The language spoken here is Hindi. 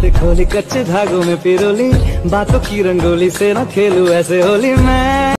बात खोली, कच्चे धागों में पिरोली, बातों की रंगोली से न खेलूं ऐसे होली मैं।